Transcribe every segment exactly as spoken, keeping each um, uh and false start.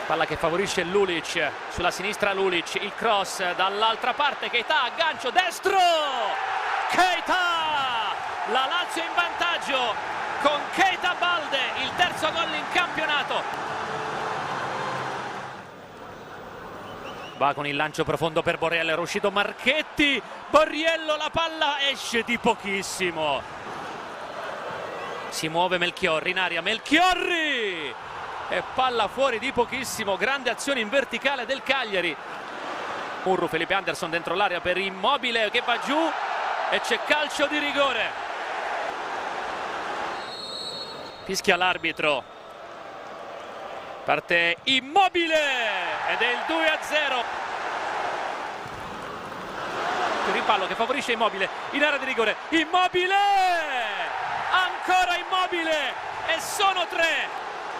Palla che favorisce Lulic, sulla sinistra Lulic, il cross dall'altra parte, Keita, aggancio destro! Keita! La Lazio in vantaggio con Keita Balde, il terzo gol in campionato. Va con il lancio profondo per Borriello, era uscito Marchetti, Borriello, la palla esce di pochissimo. Si muove Melchiorri in aria, Melchiorri! E palla fuori di pochissimo, grande azione in verticale del Cagliari. Murru, Felipe Anderson dentro l'area per Immobile che va giù e c'è calcio di rigore. Fischia l'arbitro. Parte Immobile ed è il due a zero. Rimpallo che favorisce Immobile in area di rigore. Immobile! Ancora Immobile e sono tre.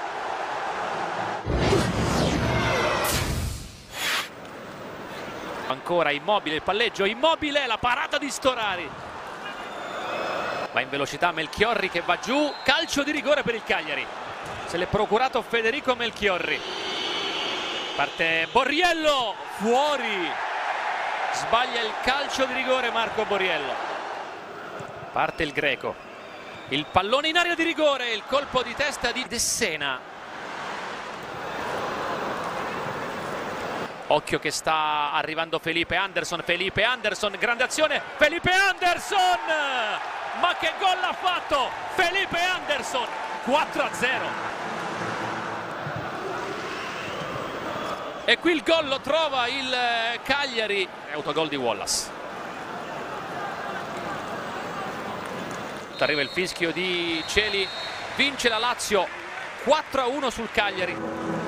Ancora Immobile, il palleggio, Immobile, la parata di Storari. Va in velocità Melchiorri che va giù, calcio di rigore per il Cagliari. Se l'è procurato Federico Melchiorri. Parte Borriello, fuori. Sbaglia il calcio di rigore Marco Borriello. Parte il Greco. Il pallone in area di rigore, il colpo di testa di Dessena. Occhio che sta arrivando Felipe Anderson, Felipe Anderson, grande azione, Felipe Anderson! Ma che gol ha fatto Felipe Anderson! quattro a zero. E qui il gol lo trova il Cagliari, autogol di Wallace. Arriva il fischio di Celi, vince la Lazio quattro a uno sul Cagliari.